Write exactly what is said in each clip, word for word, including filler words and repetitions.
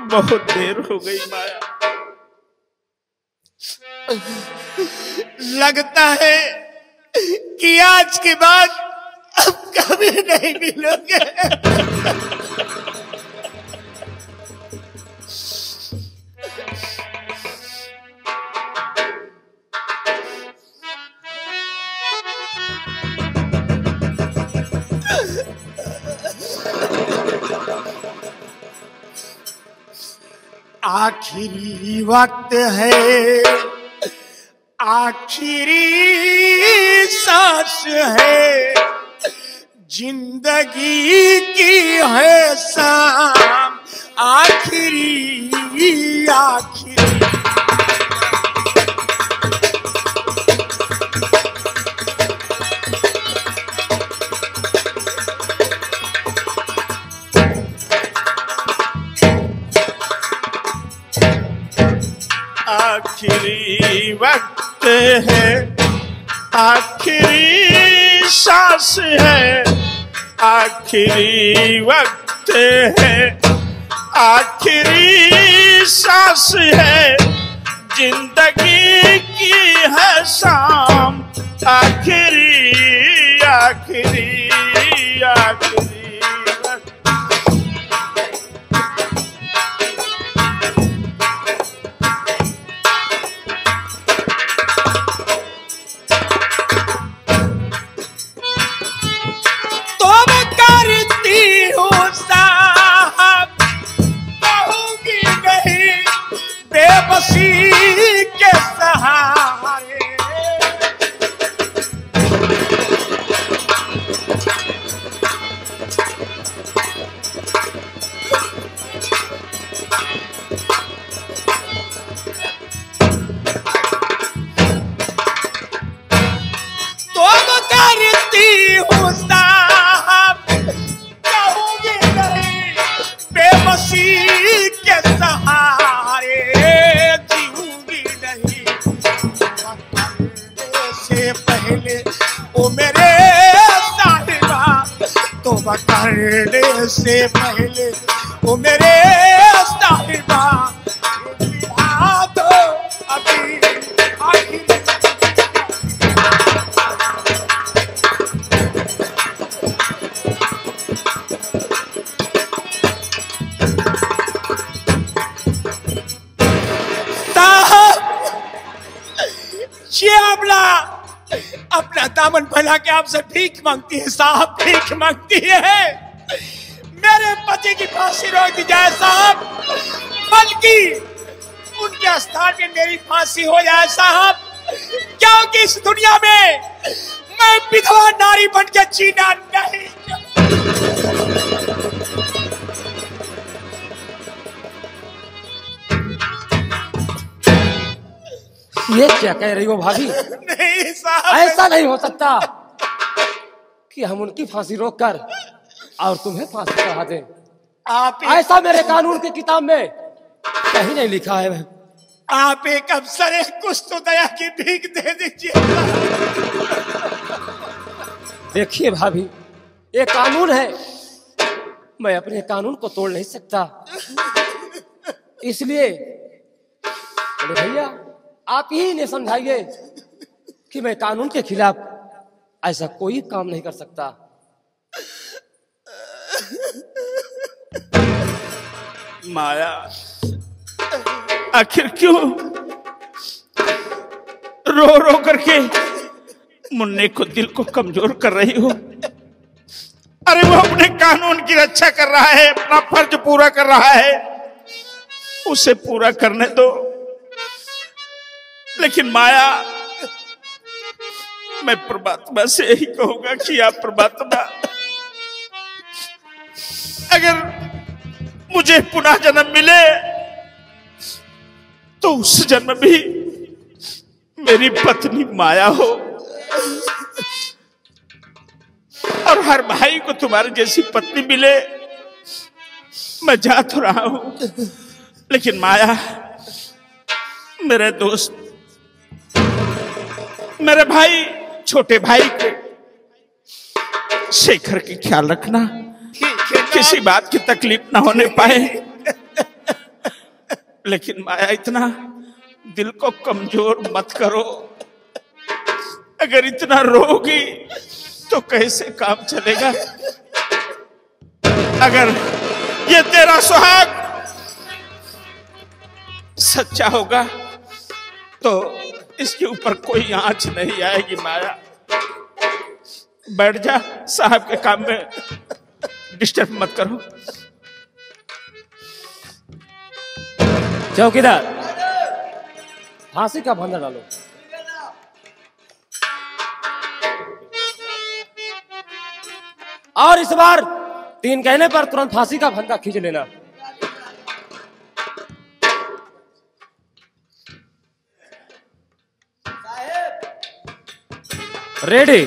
बहुत देर हो गई माया। लगता है कि आज के बाद अब कभी नहीं मिलोगे। आखिरी वक्त है, आखिरी सांस है, जिंदगी की है शाम आखिरी आखिरी। आखिरी वक्त है, आखिरी सांस है, आखिरी वक्त है, आखिरी सांस है, जिंदगी की है शाम आखिरी आखिरी आखिरी। बेबसी के सहारे तुम करती हो साहब, कहूंगी नहीं बेबसी के सहारे पहले ओ मेरे साहिबा, तौबा करने से पहले ओ मेरे साहिबा, तो अभी आखिरी। अपना दामन फैला के आपसे भीख मांगती है साहब, भीख मांगती है। मेरे पति की फांसी रोक दी जाए साहब, बल्कि उनके स्थान में मेरी फांसी हो जाए साहब, क्योंकि इस दुनिया में मैं विधवा नारी बन के जीना नहीं। ये क्या कह रही हो भाभी? नहीं साहब, ऐसा नहीं हो सकता कि हम उनकी फांसी रोककर और तुम्हें फांसी चढ़ा दें। आप ऐसा मेरे कानून की किताब में कहीं नहीं लिखा है। आप एक अफसर है, कुछ तो दया की भीख दे दीजिए। देखिए भाभी, ये कानून है, मैं अपने कानून को तोड़ नहीं सकता, इसलिए भैया आप ही ने समझाइए कि मैं कानून के खिलाफ ऐसा कोई काम नहीं कर सकता। माया, आखिर क्यों रो रो करके मुन्ने को दिल को कमजोर कर रही हो? अरे वो अपने कानून की रक्षा कर रहा है, अपना फर्ज पूरा कर रहा है, उसे पूरा करने दो। लेकिन माया, मैं परमात्मा से यही कहूंगा कि आप परमात्मा, अगर मुझे पुनः जन्म मिले तो उस जन्म भी मेरी पत्नी माया हो, और हर भाई को तुम्हारी जैसी पत्नी मिले। मैं जा तो रहा हूं, लेकिन माया, मेरे दोस्त, मेरे भाई, छोटे भाई के शेखर की ख्याल रखना, किसी बात की तकलीफ ना होने पाए। लेकिन माया इतना दिल को कमजोर मत करो। अगर इतना रोगी तो कैसे काम चलेगा? अगर ये तेरा सुहाग सच्चा होगा तो इसके ऊपर कोई आंच नहीं आएगी। माया बैठ जा, साहब के काम में डिस्टर्ब मत करो। चौकीदार, फांसी का फंदा डालो। और इस बार तीन कहने पर तुरंत फांसी का फंदा खींच लेना। रेडी।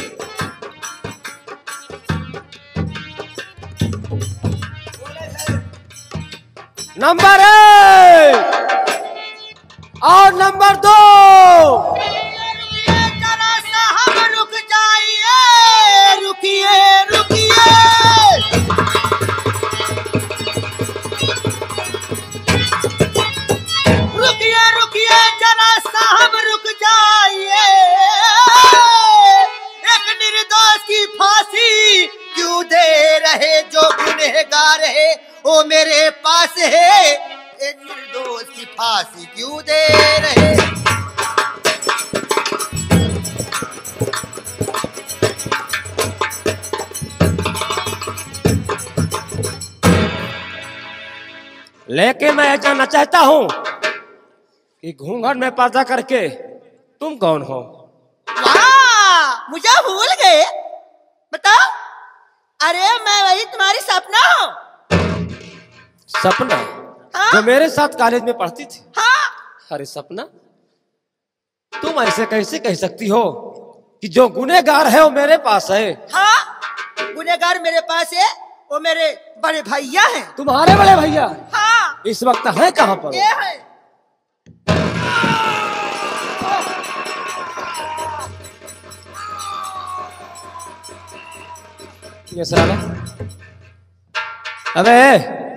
नंबर एक और नंबर दो। जरा साहब रुक जाइए, रुकिए रुकिए। रुकिए रुकिए जरा साहब रुक जाइए। एक निर्दोष की फांसी क्यों दे रहे? जो गुनहगार है वो मेरे पास है। एक निर्दोष की फांसी क्यों दे रहे? लेकिन मैं जानना चाहता हूं कि घूंघट में पर्दा करके तुम कौन हो? वाह, मुझे भूल गए? बताओ। अरे मैं वही तुम्हारी सपना हूँ। सपना? हाँ? जो मेरे साथ कॉलेज में पढ़ती थी? हाँ। अरे सपना, तुम ऐसे कैसे कह सकती हो कि जो गुनहगार है वो मेरे पास है? हाँ, गुनहगार मेरे पास है, वो मेरे बड़े भैया हैं। तुम्हारे बड़े भैया? हाँ। इस वक्त है कहाँ पर? ये है। ये साला। अबे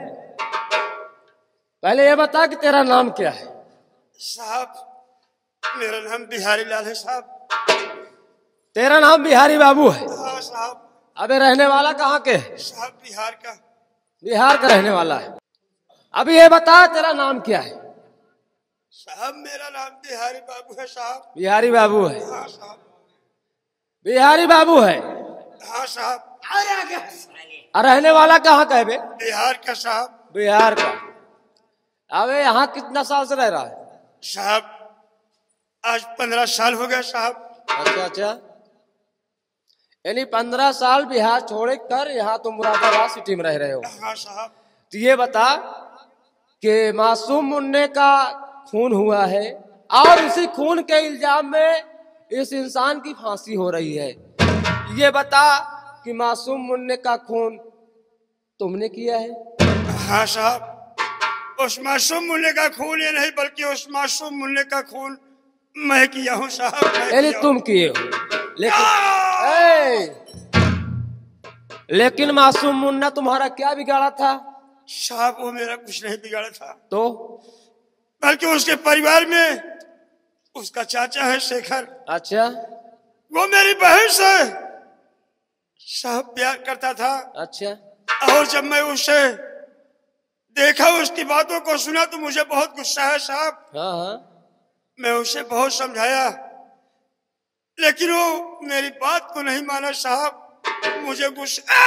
पहले ये बता कि तेरा नाम क्या है? साहब, मेरा नाम बिहारी लाल है साहब। तेरा नाम बिहारी बाबू है? हाँ साहब। अबे रहने वाला कहाँ के है? साहब बिहार का। बिहार का रहने वाला है। अभी ये बता तेरा नाम क्या है? साहब मेरा नाम बिहारी बाबू है साहब। बिहारी बाबू है? हाँ साहब। बिहारी बाबू है? हाँ साहब। और रहने वाला कहाँ का है बे? बिहार का साहब। बिहार का। अबे यहाँ कितना साल से रह रहा है? साहब आज पंद्रह साल हो गए साहब। अच्छा अच्छा, यानी पंद्रह साल बिहार छोड़ कर यहाँ तुम मुरादाबाद सिटी में रह रहे हो? हाँ साहब। तो ये बता कि मासूम मुन्ने का खून हुआ है और उसी खून के इल्जाम में इस इंसान की फांसी हो रही है। ये बता कि मासूम मुन्ने का खून तुमने किया है? हाँ साहब, उस मासूम मुन्ने का खून ये नहीं बल्कि उस मासूम मुन्ने का खून मैं किया हूँ साहब। यानी तुम किए हो? लेकिन ए, लेकिन मासूम मुन्ना तुम्हारा क्या बिगाड़ा था? साहब वो मेरा कुछ नहीं बिगाड़ा था, तो बल्कि उसके परिवार में उसका चाचा है शेखर। अच्छा। वो मेरी बहन से साहब प्यार करता था। अच्छा। और जब मैं उसे देखा, उसकी बातों को सुना तो मुझे बहुत गुस्सा है साहब। हाँ हाँ। मैं उसे बहुत समझाया लेकिन वो मेरी बात को नहीं माना साहब। मुझे गुस्सा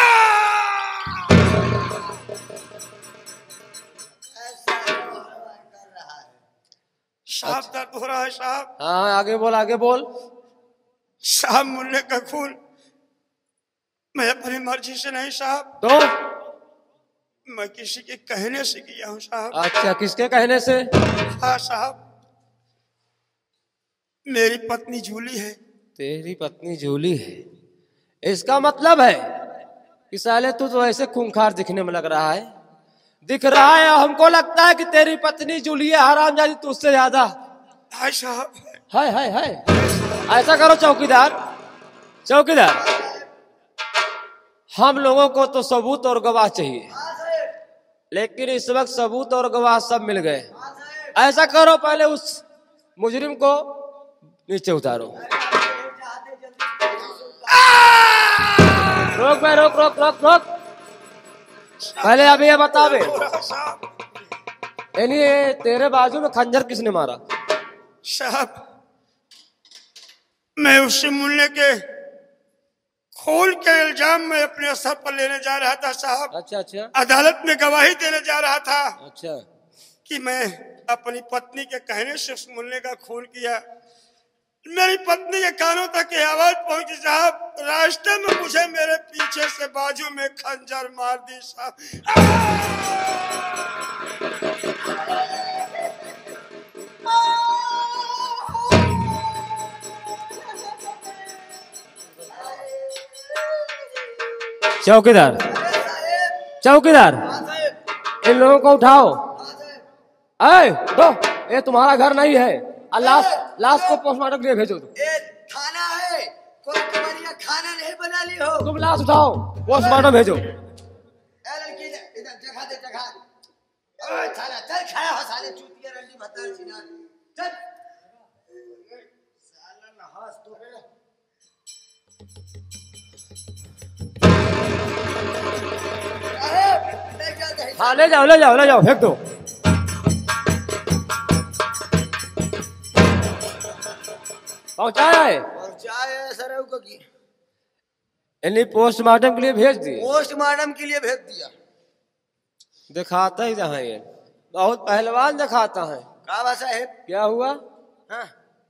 साहब दर्द हो रहा है साहब। हाँ आगे बोल, आगे बोल। साहब मुन्ने का खून मैं अपनी मर्जी से नहीं साहब, तो मैं किसी के कहने से किया हूँ साहब। अच्छा, किसके कहने से? हाँ साहब, मेरी पत्नी जूली है। तेरी पत्नी जूली है? इसका मतलब है कि साले तू तो ऐसे खूंखार दिखने में लग रहा है, दिख रहा है। हमको लगता है कि तेरी पत्नी जूली है हरामजादी तुझसे ज्यादा। हाय साहब। हाय हाय हाय। ऐसा करो चौकीदार, चौकीदार हम लोगों को तो सबूत और गवाह चाहिए, लेकिन इस वक्त सबूत और गवाह सब मिल गए। ऐसा करो, पहले उस मुजरिम को नीचे उतारो। रोक भाई, रोक रोक रोक रोक। पहले अभी ये बतावे, यानी तेरे बाजू में खंजर किसने मारा? साहब, मैं उसी मुन्ने के खून के इल्जाम में अपने सर पर लेने जा रहा था साहब। अच्छा अच्छा अदालत में गवाही देने जा रहा था अच्छा कि मैं अपनी पत्नी के कहने से उस मुन्ने का खून किया। मेरी पत्नी के कानों तक ये आवाज पहुंची साहब, रास्ते में मुझे मेरे पीछे से बाजू में खंजर मार दी साहब। चौकीदार, चौकीदार, इन लोगों को उठाओ। अरे तो ये तुम्हारा घर नहीं है, लाश लाश को पोस्टमार्टम के लिए भेजो। ये थाना है, कोई तुम्हारी खाना नहीं बना ली हो। तुम लाश उठाओ, पोस्टमार्टम भेजो। ए लड़की, इधर जगह दे जगह। ओए थाना चल, खड़ा हो साले चूतिया रंडी भत्तर सिना चल। साला नहास तो है। हाँ ले जाओ ले जाओ ले जाओ, फेंक दो। पहुंचाया है, पहुंचाया सर को की यानी पोस्टमार्टम के लिए भेज दिए। पोस्टमार्टम के लिए भेज दिया। दिखाता ही रहा ये, बहुत पहलवान दिखाता है। का भाषा है? क्या हुआ? हाँ?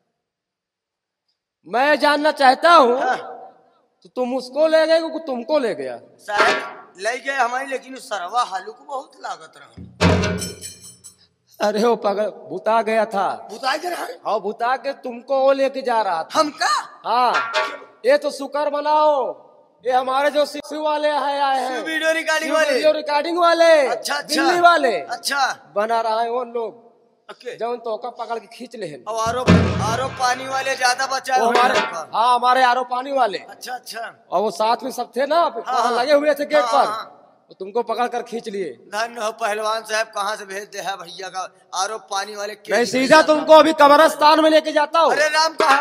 मैं जानना चाहता हूँ हाँ? तो तुम उसको ले गए कि तुमको ले गया? साहब ले गए हमारी, लेकिन उस सरवा हालू को बहुत लागत रहा। अरे वो पगड़ भूता गया था। भूता के रहा? हाँ भूता के तुमको वो लेके जा रहा था। हमका? हाँ, ये तो शुक्र मनाओ, ये हमारे जो शिव वाले है आए हैं, वीडियो रिकॉर्डिंग वाले, वीडियो रिकॉर्डिंग वाले, अच्छा अच्छा दिल्ली वाले, अच्छा बना रहा है वो लोग। ओके। जब उन तोका पकड़ के खींच ले हैं। और आरो आरो पानी वाले ज्यादा बचा वो हमारे, हाँ हमारे आरो पानी वाले। अच्छा अच्छा। और वो साथ में सब थे ना, वहाँ हाँ, लगे हुए थे गेट हाँ, पर, हाँ। तो तुमको पकड़ कर खींच लिए। धन्य हो पहलवान साहब, कहाँ से भेज दे है भैया का आरो पानी वाले। मैं सीधा तुमको अभी कब्रिस्तान में लेके जाता हूँ। अरे राम कहा?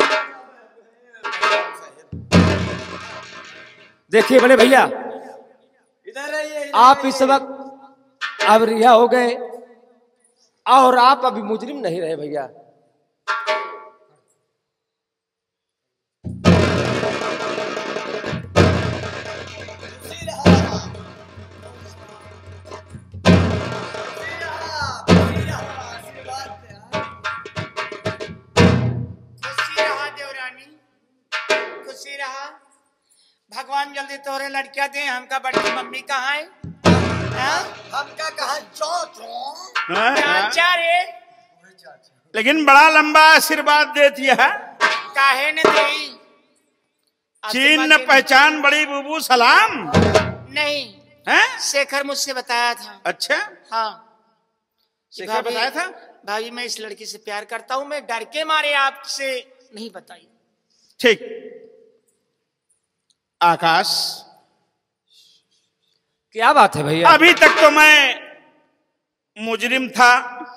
देखिए बड़े भैया, इधर रहिए। आप इस वक्त अब रिहा हो गए और आप अभी मुजरिम नहीं रहे भैया। भगवान जल्दी तोरे लड़कियां दे, हमका बड़ी मम्मी कहाँ है? हमका कहा चौ चौ चाचा रे, लेकिन बड़ा लंबा आशीर्वाद दे दिया है। काहे ने दे? चीन न पहचान बड़ी बुबू सलाम। नहीं है? शेखर मुझसे बताया था। अच्छा, हाँ शेखर बताया था। भाभी मैं इस लड़की से प्यार करता हूँ, मैं डर के मारे आपसे नहीं बताई। ठीक। आकाश, क्या बात है भैया? अभी तक तो मैं मुजरिम था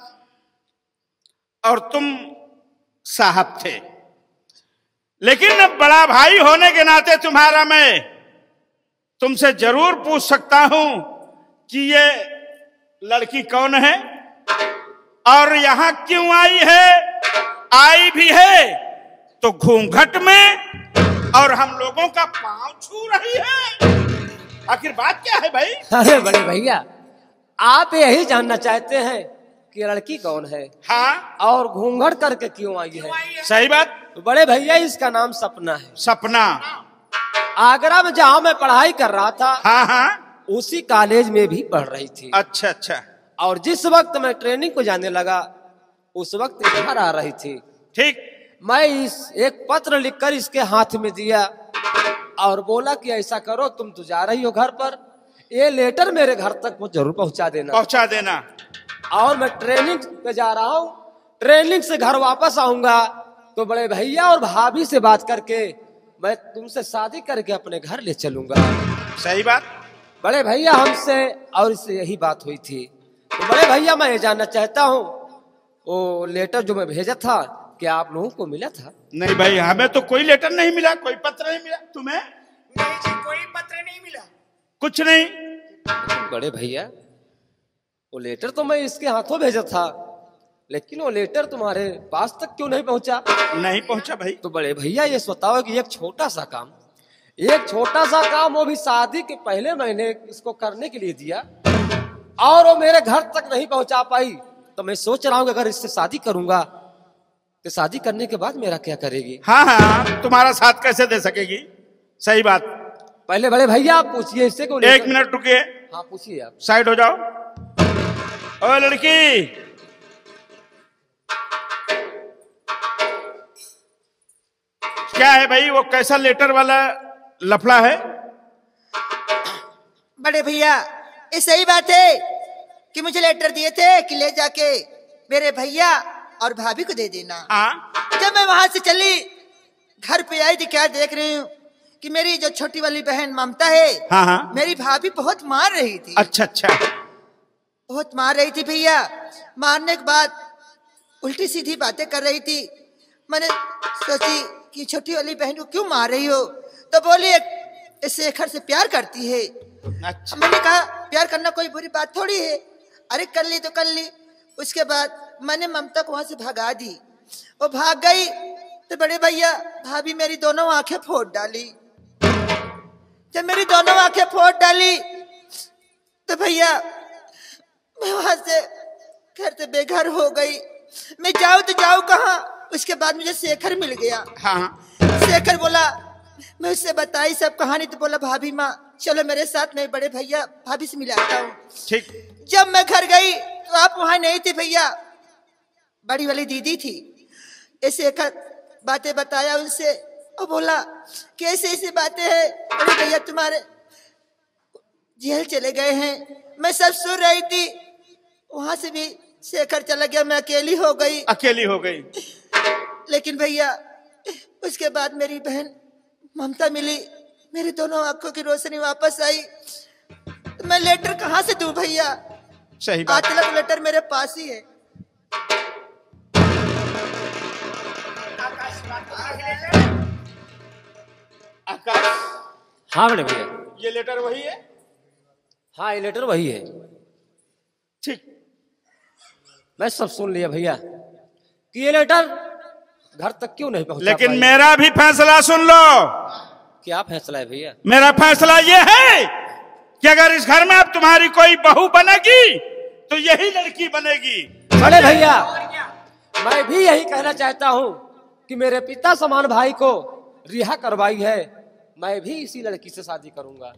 और तुम साहब थे, लेकिन अब बड़ा भाई होने के नाते तुम्हारा मैं तुमसे जरूर पूछ सकता हूं कि ये लड़की कौन है और यहां क्यों आई है? आई भी है तो घूंघट में और हम लोगों का पांव छू रही है। आखिर बात क्या है भाई? अरे बड़े भैया, आप यही जानना चाहते हैं कि लड़की कौन है? हाँ, और घूंघट करके क्यों आई है? सही बात। तो बड़े भैया इसका नाम सपना है। सपना? आगरा में जहाँ मैं पढ़ाई कर रहा था, हाँ हाँ, उसी कॉलेज में भी पढ़ रही थी। अच्छा अच्छा। और जिस वक्त मैं ट्रेनिंग को जाने लगा, उस वक्त घर आ रही थी। ठीक। मैं इस एक पत्र लिखकर इसके हाथ में दिया और बोला कि ऐसा करो, तुम तो जा रही हो घर पर, ये लेटर मेरे घर तक वो जरूर पहुंचा देना। पहुंचा देना। और मैं ट्रेनिंग पे जा रहा हूँ, ट्रेनिंग से घर वापस आऊंगा तो बड़े भैया और भाभी से बात करके मैं तुमसे शादी करके अपने घर ले चलूंगा। सही बात। बड़े भैया हमसे और इससे यही बात हुई थी। तो बड़े भैया मैं ये जानना चाहता हूँ वो लेटर जो मैं भेजा था क्या आप लोगों को मिला था? नहीं भाई, हमें तो कोई लेटर नहीं मिला, कोई पत्र नहीं मिला। तुम्हें? नहीं जी, कोई पत्र नहीं मिला। कुछ नहीं। बड़े भैया वो लेटर तो मैं इसके हाथों भेजा था, लेकिन वो लेटर तुम्हारे पास तक क्यों नहीं पहुंचा? नहीं पहुंचा भाई। तो बड़े भैया ये बताओ कि एक छोटा सा काम, एक छोटा सा काम, वो भी शादी के पहले मैंने इसको करने के लिए दिया और वो मेरे घर तक नहीं पहुंचा पाई, तो मैं सोच रहा हूँ कि अगर इससे शादी करूंगा तो शादी करने के बाद मेरा क्या करेगी? हाँ हाँ, तुम्हारा साथ कैसे दे सकेगी? सही बात। पहले बड़े भैया आप पूछिए इससे को। एक मिनट रुकिए। हाँ पूछिए आप। साइड हो जाओ। ओ लड़की, क्या है भाई वो कैसा लेटर वाला लफड़ा है? बड़े भैया ये सही बात है कि मुझे लेटर दिए थे कि ले जाके मेरे भैया और भाभी को दे देना। हाँ। जब मैं वहां से चली, घर पे आई थी, क्या देख रही हूँ कि मेरी जो छोटी वाली बहन ममता है, हाँ हाँ, मेरी भाभी बहुत मार रही थी। अच्छा अच्छा। बहुत मार रही थी भैया। मारने के बाद उल्टी सीधी बातें कर रही थी। मैंने सोची कि छोटी वाली बहन को क्यों मार रही हो, तो बोली इस शेखर से प्यार करती है। अच्छा। मैंने कहा प्यार करना कोई बुरी बात थोड़ी है, अरे कर ली तो कर ली। उसके बाद मैंने ममता को वहां से भगा दी। वो भाग गई तो बड़े भैया भाभी मेरी दोनों आंखें फोड़ डाली। जब मेरी दोनों आंखें फोड़ डाली तो भैया मैं वहां से घर से बेघर हो गई। मैं जाऊं तो जाऊं कहाँ? उसके बाद मुझे शेखर मिल गया। हाँ। शेखर बोला, मैं उससे बताई सब कहानी, तो बोला भाभी माँ चलो मेरे साथ, मैं बड़े भैया भाभी से मिलाता हूँ। ठीक। जब मैं घर गई तो आप वहां नहीं थे भैया, बड़ी वाली दीदी थी। ऐसे एक बातें बताया उनसे और बोला कि ऐसे ऐसी बातें हैं, बड़े भैया तुम्हारे जेल चले गए हैं। मैं सब सुन रही थी। वहां से भी शेखर चला गया, मैं अकेली हो गई। अकेली हो गई। लेकिन भैया उसके बाद मेरी बहन ममता मिली, मेरी दोनों आंखों की रोशनी वापस आई। तो मैं लेटर कहाँ से दूं भैया? सही बात। आज तक लेटर मेरे पास ही है। आकाश, हाँ बड़े भैया। ये लेटर वही है? हाँ ये लेटर वही है। ठीक। मैं सब सुन लिया भैया कि ये लेटर घर तक क्यों नहीं पहुंचा। लेकिन मेरा भी फैसला सुन लो। क्या फैसला है भैया? मेरा फैसला ये है कि अगर इस घर में अब तुम्हारी कोई बहू बनेगी तो यही लड़की बनेगी। बड़े भैया मैं भी यही कहना चाहता हूँ कि मेरे पिता समान भाई को रिहा करवाई है, मैं भी इसी लड़की से शादी करूंगा।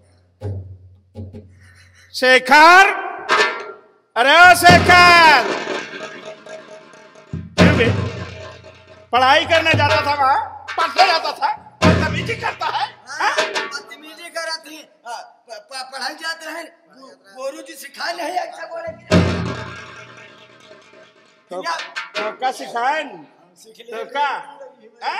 शेखर, अरे ओ शेखर, पढ़ाई करने जाता था, वहां पढ़ने जाता था, बदतमीजी करता है। बदतमीजी करती है, पढ़ाई जाते रहे, गुरु जी सिखाए नहीं ऐसा बोले। तो, तो का सिखाए? तो का? आ?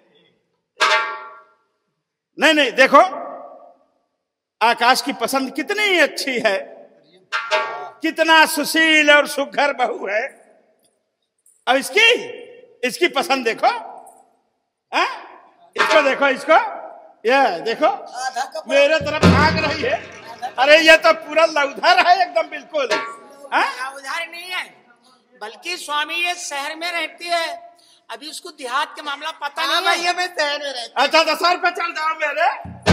नहीं नहीं, देखो आकाश की पसंद कितनी अच्छी है, कितना सुशील और सुघर बहू है। अब इसकी इसकी पसंद देखो। आ? इसको देखो, इसको ये देखो मेरे तरफ भाग रही है। अरे ये तो पूरा लौधर है एकदम, बिल्कुल। उधार नहीं है, बल्कि स्वामी ये शहर में रहती है, अभी उसको देहात के मामला पता नहीं है। भैया मैं शहर में रहती। अच्छा तो सर पे चढ़ जाओ मेरे।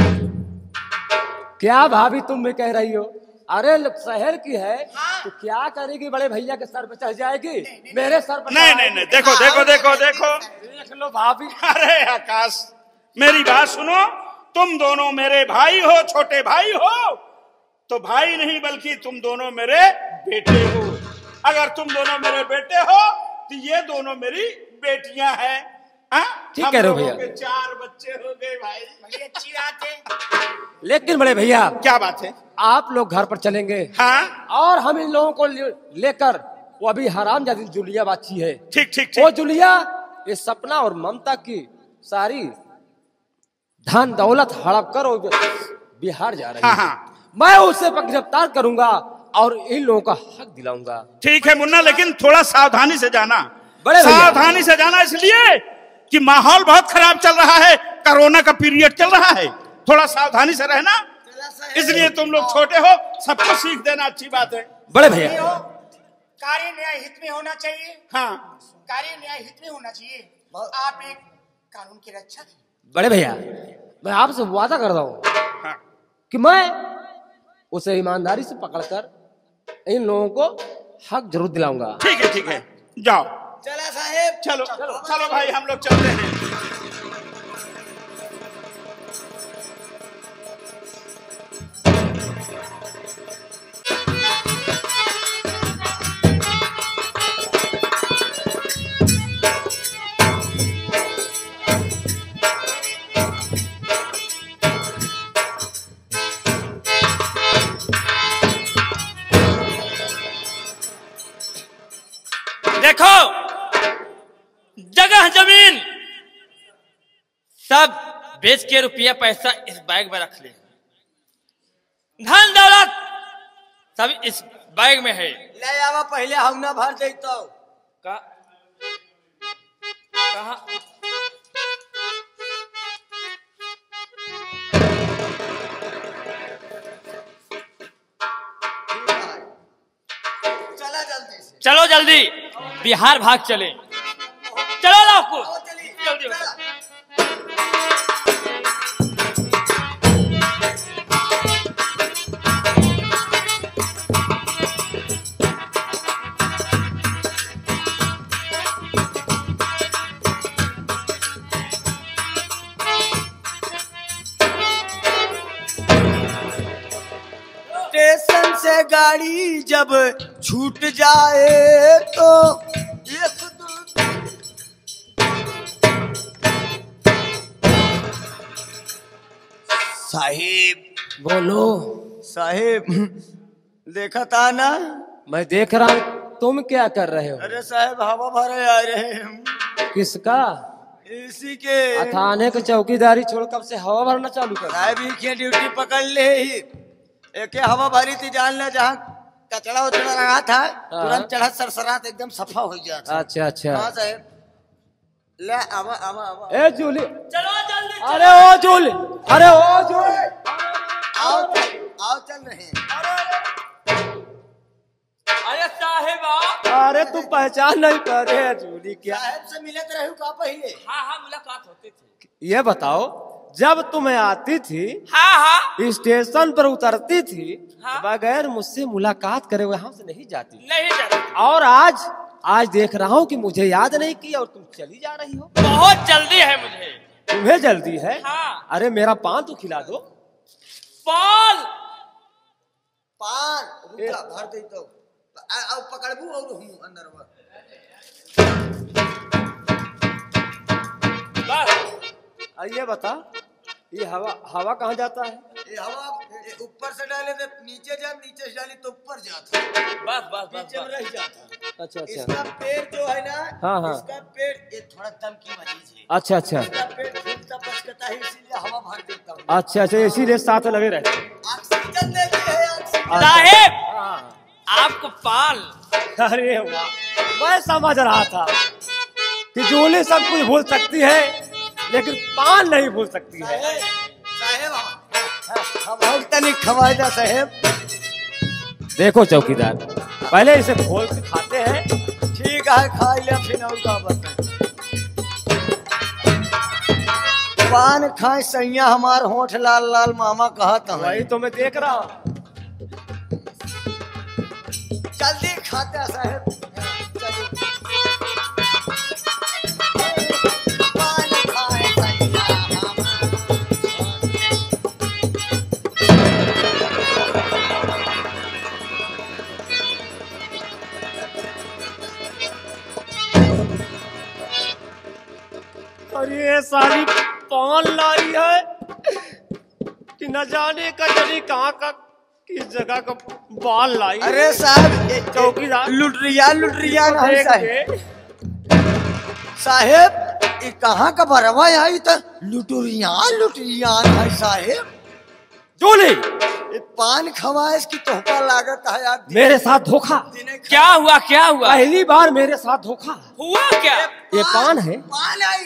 क्या भाभी तुम भी कह रही हो? अरे शहर की है तो क्या करेगी? बड़े भैया के सर पे चढ़ जाएगी, मेरे सर पर? नहीं नहीं नहीं, देखो देखो देखो देखो देख लो भाभी। अरे आकाश मेरी बात सुनो, तुम दोनों मेरे भाई हो, छोटे भाई हो, तो भाई नहीं बल्कि तुम दोनों मेरे बेटे हो। अगर तुम दोनों मेरे बेटे हो तो ये दोनों मेरी बेटियां हैं। ठीक कह रहे हो भैया। चार बच्चे हो गए भाई, बड़ी अच्छी बात है। लेकिन बड़े भैया क्या बात है? आप लोग घर पर चलेंगे, हाँ, और हम इन लोगों को लेकर, वो अभी हराम जादी जुलिया बाची है, ठीक ठीक वो ठीक। जुलिया ये सपना और ममता की सारी धन दौलत हड़प कर वो बिहार जा रही है। हाँ हाँ, मैं उसे गिरफ्तार करूंगा और इन लोगों का हक दिलाऊंगा। ठीक है मुन्ना, लेकिन थोड़ा सावधानी से जाना। बड़े भैया। सावधानी से जाना, इसलिए कि माहौल बहुत खराब चल रहा है, कोरोना का पीरियड चल रहा है, थोड़ा सावधानी से रहना। इसलिए तुम लोग छोटे हो, सबको सीख देना अच्छी बात है। बड़े भैया, कार्य न्याय हित में होना चाहिए। हाँ, कार्य न्याय हित में होना चाहिए। आप एक कानून की रक्षा की। बड़े भैया, मैं आपसे वादा कर रहा हूँ हाँ। कि मैं उसे ईमानदारी से पकड़कर इन लोगों को हक जरूर दिलाऊंगा। ठीक है ठीक है, जाओ। चला साहेब, चलो चलो, चलो भाई, हम लोग चलते हैं। देखो, जगह जमीन सब बेच के रुपया पैसा इस बैग में रख ले। धन दौलत सब इस बैग में है। ले आवा, पहले हम ना भर देता हूँ। का कहा चला जल्दी से। चलो जल्दी, बिहार भाग चले। चलो आपको जल्दी चला। स्टेशन से गाड़ी जब छूट जाए तो एक दो साहिब, बोलो। साहिब देखा था ना? मैं देख रहा हूँ, तुम क्या कर रहे हो? अरे साहब, हवा भरे आ रहे हैं हम। किसका? इसी के। थाने की चौकीदारी छोड़ कब से हवा भरना चालू कर? साहब की ड्यूटी पकड़ ले ही, एक हवा भरी थी, जान ले जहाँ कचड़ा उचड़ा रहा था, तुरंत चढ़ा सरसरात एकदम सफा हो गया था। अच्छा अच्छा। हाँ साहब, ले आवा आवा आवा। ए जूली, चलो जल्दी। अरे ओ जूली, अरे ओ जूली, आओ आओ, चल रहे हैं। अरे साहिबा, अरे तू पहचान नहीं कर रहे जूली क्या? साहब से मिलत रहे का पहले? हाँ हाँ मुलाकात होती थी। ये बताओ, जब तुम्हें आती थी, हाँ हाँ स्टेशन पर उतरती थी, हाँ? बगैर मुझसे मुलाकात करे वहां से नहीं जाती। नहीं जाती। और आज आज देख रहा हूँ कि मुझे याद नहीं किया और तुम चली जा रही हो। बहुत जल्दी है मुझे। तुम्हें जल्दी है? हाँ। अरे मेरा पान तो खिला दो। पाल पान रुका भर दे तो आओ, पकड़बू और हूँ अंदर वा। बस। अब ये बता, ये हवा हवा कहाँ जाता है? ये हवा ये ऊपर से डाले तो नीचे जा, नीचे से डाली तो ऊपर जाता, बस बस बस नीचे में रह जाता। अच्छा अच्छा इसका पेड़ जो है ना, हाँ, हाँ। इसका पेड़ ये थोड़ा दम की मरीज है। अच्छा अच्छा इसका पेड़ फूलता पचकता है, इसीलिए हवा भर देता हूँ। अच्छा अच्छा, इसीलिए साथ लगे रहते। ऑक्सीजन देती है, ऑक्सीजन। साहेब, हाँ। आपको पाल। अरे वाह, मैं समझ रहा था कि जूली सब कुछ भूल सकती है, लेकिन पान नहीं भूल सकती है। साहेब हम और तनिक खवाए जा साहेब। देखो चौकीदार, पहले इसे खोल के खाते हैं। ठीक है, खा लिया फिर और का बताए। पान खाए सैया, हमार होठ लाल लाल मामा कहा था। वही तो मैं देख रहा हूँ। जल्दी खाते हैं साहेब, चलिए। पान खाए सैया हमार। अरे ये सारी पान लाई है कि न जाने का जनी कहाँ का किस जगह का बाल लाई। अरे साहब, ये चौकीदार लुटरिया लुटरिया ना है देख साहेब। के। साहेब ये कहाँ का भरवा आई तो लुटरिया लुटरिया है साहेब। जूली, पान खवाए इसकी तोहफा लागत है यार। मेरे साथ धोखा। क्या हुआ क्या हुआ? पहली बार मेरे साथ धोखा। हुआ क्या? ये पान है। पान आई।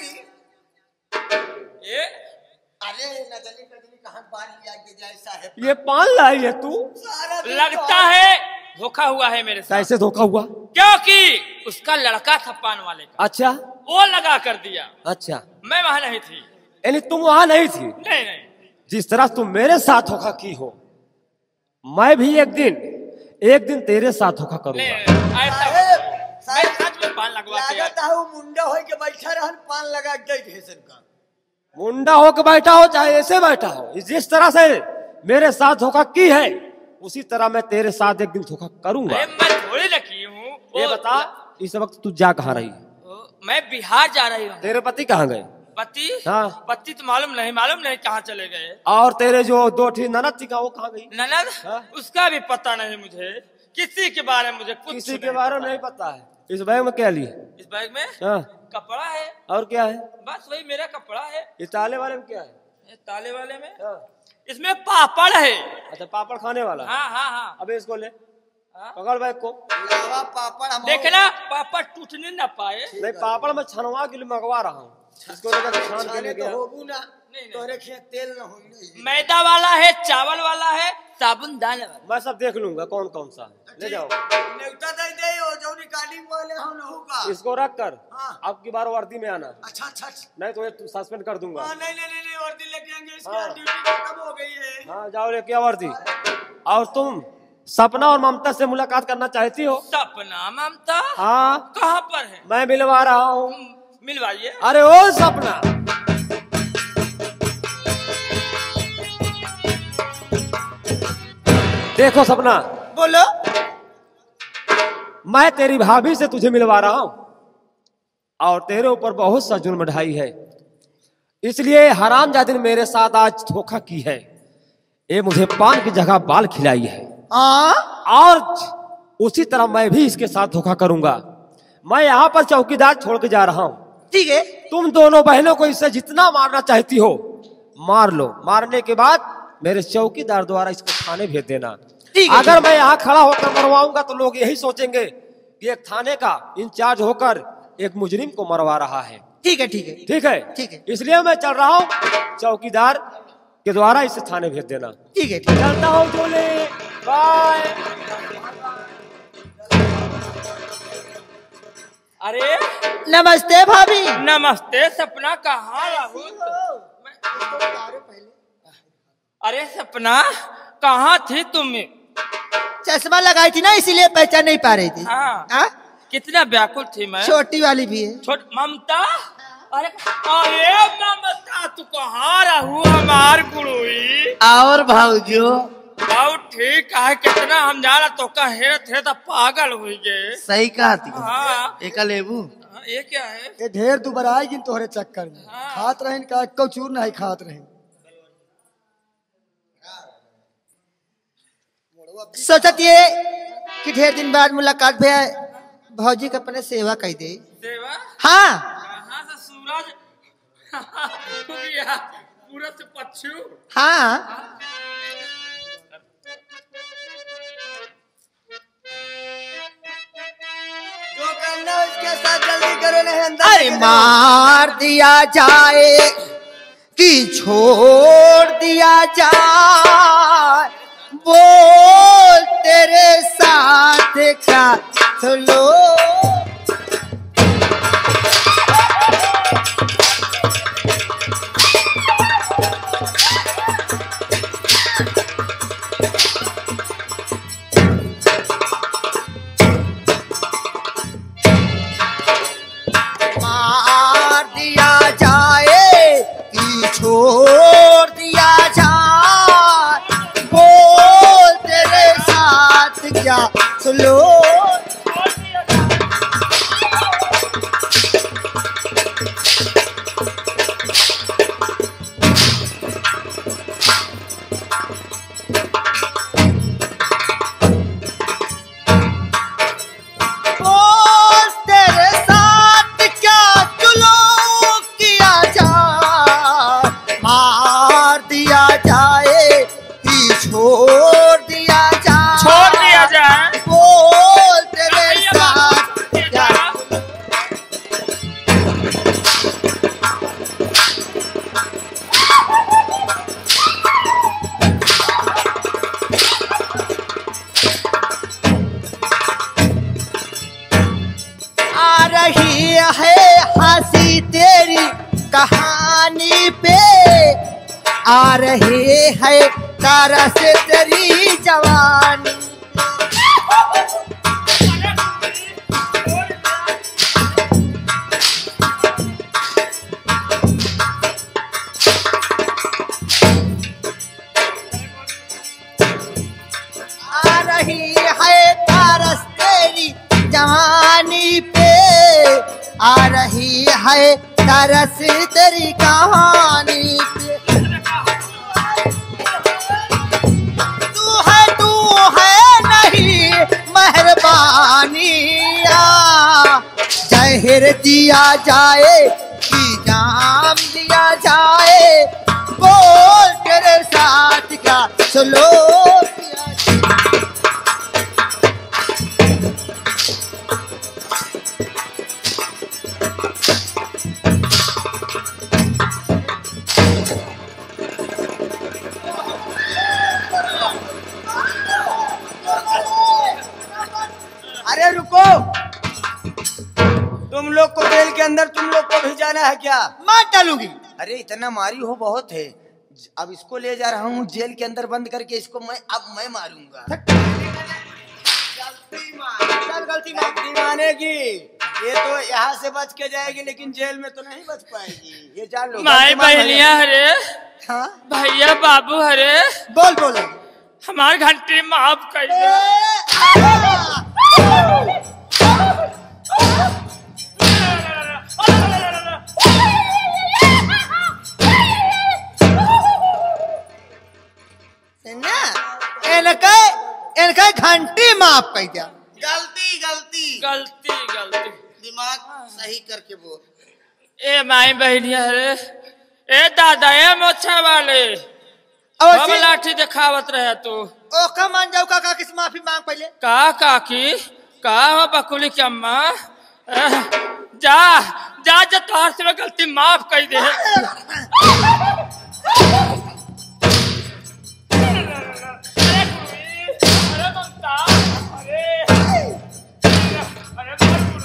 ये अरे न जाने कजनी कहाँ पान लिया के जाए साहब। ये पान लाई है तू? सारा दिन लगता है धोखा हुआ है मेरे साथ। कैसे धोखा हुआ? क्योंकि उसका लड़का था पान वाले का। अच्छा वो लगा कर दिया। अच्छा, मैं वहां नहीं थी। यानी तुम वहां नहीं थी? नहीं नहीं। जिस तरह तुम मेरे साथ धोखा की हो, मैं भी एक दिन एक दिन तेरे साथ धोखा करूंगा। नहीं, ऐसा साहब, मैं साहब, सच में पान लगवा के लागत है वो मुंडा होय के बैठा रहन पान लगा के गई ढेसन का। मुंडा होकर बैठा हो चाहे ऐसे बैठा हो, जिस तरह से मेरे साथ धोखा की है उसी तरह मैं तेरे साथ एक दिन धोखा करूंगा। अरे मैं थोड़ी न की हूँ। ये बता, इस वक्त तू जा कहाँ रही? मैं बिहार जा रही हूँ। तेरे पति कहाँ गए? पति? हाँ। पति तो मालूम नहीं, मालूम नहीं कहाँ चले गए। और तेरे जो दो ठीक ननद थी वो कहाँ गई? ननद? हाँ? उसका भी पता नहीं मुझे, किसी के बारे में मुझे कुछ किसी के बारे में नहीं पता है। इस बैग में क्या लिए? इस बैग में हाँ। कपड़ा है। और क्या है? बस वही मेरा कपड़ा है। इस ताले वाले में क्या है? ये ताले वाले में हाँ। इसमें पापड़ है। अच्छा, पापड़ खाने वाला। हाँ हाँ हाँ। अबे इसको ले, हाँ? पकड़ बैग को। लावा पापड़ हम देखना पापड़ टूटने न पाए। नहीं, पापड़ मैं छनवा के लिए मंगवा रहा हूँ। इसको लेकर के छान के छाने ले तो गया। होबू ना। नहीं, नहीं। तोरे खेत तेल न होई नहीं। मैदा वाला है, चावल वाला है, साबुन दाल वाला। मैं सब देख लूंगा कौन कौन सा है। ले जाओ। नेवता दे दे ओ जो रिकॉर्डिंग वाले हम न होगा। इसको रख कर हाँ। अब की बार वर्दी में आना, अच्छा अच्छा अच्छा। नहीं तो ये सस्पेंड कर दूंगा। हाँ, नहीं नहीं नहीं नहीं वर्दी लेके आएंगे इसकी हाँ। ड्यूटी खत्म हो गई है। हाँ, जाओ लेके आओ वर्दी। और तुम सपना और ममता से मुलाकात करना चाहती हो? सपना ममता हाँ, कहाँ पर है? मैं मिलवा रहा हूँ। मिलवाइए। अरे ओ सपना, देखो सपना, बोलो। मैं तेरी भाभी से तुझे मिलवा रहा हूं और तेरे ऊपर बहुत सा जुर्म ढाई है, इसलिए हरामजादी ने मेरे साथ आज धोखा की है। ये मुझे पान की जगह बाल खिलाई है। हाँ और उसी तरह मैं भी इसके साथ धोखा करूंगा। मैं यहाँ पर चौकीदार छोड़ के जा रहा हूँ। ठीक है। तुम दोनों बहनों को इससे जितना मारना चाहती हो मार लो। मारने के बाद मेरे चौकीदार द्वारा इसको थाने भेज देना। ठीक है। अगर मैं यहाँ खड़ा होकर मरवाऊंगा तो लोग यही सोचेंगे कि एक थाने का इंचार्ज होकर एक मुजरिम को मरवा रहा है। ठीक है ठीक है ठीक है, ठीक है। इसलिए मैं चल रहा हूँ, चौकीदार के द्वारा इसे थाने भेज देना। ठीक है ठीक है। चलता हूँ जोले, बाय। अरे नमस्ते भाभी। नमस्ते सपना, कहाँ रहू? अरे सपना कहाँ थी तुम? चश्मा लगाई थी ना इसीलिए पहचान नहीं पा रही थी। हाँ। हाँ? कितना व्याकुल थी मैं। छोटी वाली भी है। छोट ममता। अरे अरे ममता तू कहाँ रहू हमार गुड़ुई? और भाऊजो बहुत ठीक है। कितना हम जाना तो कहे थे तो पागल हुई गए। सही कहा थी। हाँ। एक लेबू। हाँ, ये क्या है? ये ढेर दुबारा आएगी तोहरे चक्कर में। हाँ। खात रहें का एको चूर नहीं खात रहें। सोचत ये कि ढेर दिन बाद मुलाकात भे भौजी के अपने सेवा कही दे। देवा हाँ कहाँ से सूरज पूरब से पश्चिम। हाँ। जो करना उसके साथ जल्दी करो नहीं अंदर। अरे मार दिया जाए कि छोड़ दिया जाए, बोल तेरे साथ क्या चलो। मार दिया जाए कि छोड़ दिया जाए, बोल तेरे साथ क्या सुलो। कहानी पे आ रही है तरस तेरी जवानी। आ रही है तरस तेरी जवानी पे, आ रही है तरस तेरी कहानी पे। तू है तू है नहीं मेहरबानिया, जहर दिया जाए कि जाम दिया जाए, बोल तेरे साथ क्या सुलो किया जाए। अरे रुको, तुम लोग को जेल के अंदर तुम लोग को भी जाना है क्या? मार डालूंगी। अरे इतना मारी हो बहुत है, अब इसको ले जा रहा हूँ जेल के अंदर बंद करके, इसको मैं अब मैं मारूंगा। गलती मान, गलती गलती मानेगी ये तो यहाँ से बच के जाएगी, लेकिन जेल में तो नहीं बच पाएगी, ये जान लो। माई बहनिया हरे, हाँ भैया बाबू हरे, बोल बोल। हमारे घंटे माफ कर दो। इनका इनका घंटी माफ कर दिया। गलती गलती गलती गलती दिमाग सही करके बोल। ए माई बहनिया हरे, ए दादा ए मोछा वाले, और अब लाठी दिखावत रहे तू। ओका मान जाऊ काका, किस माफी मांग पहले। का काकी का हो बकुली की अम्मा, एह, जा जा जा तोहर से गलती माफ कर दे। अरे ममता, अरे अरे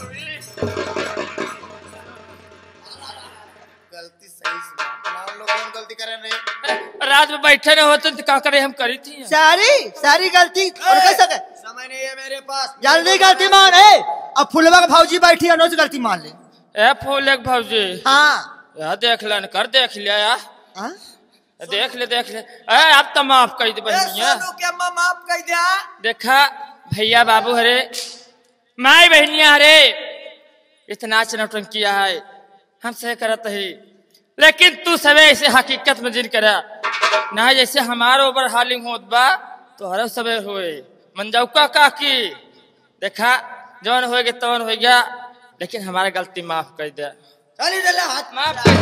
गलती सही से हम लोग कौन गलती करे रहे? रात में बैठे रहे होते तो क्या करे, हम करी थी सारी सारी गलती और कैसे कर? समय नहीं है मेरे पास, जल्दी गलती मान है। अब फुलवा का भाजी बैठी है, नोच गलती मान ले। ए फूल एक भौजी, हाँ यार देख लेन कर, देख लिया यार, हाँ? देख ले देख ले। ए अब तो माफ कर दे बहनिया। क्या माफ कर दिया? देखा भैया बाबू हरे, माई बहनिया हरे, इतना चनौटन किया है हमसे करत है, लेकिन तू सबे ऐसे हकीकत में जिन करा ना, जैसे हमारे ऊपर हालिंग होत बा तो हर सबे होए मंजौका काकी। देखा जवन हो गया तवन हो गया, लेकिन हमारा गलती माफ कर दे। चली हाथ माफ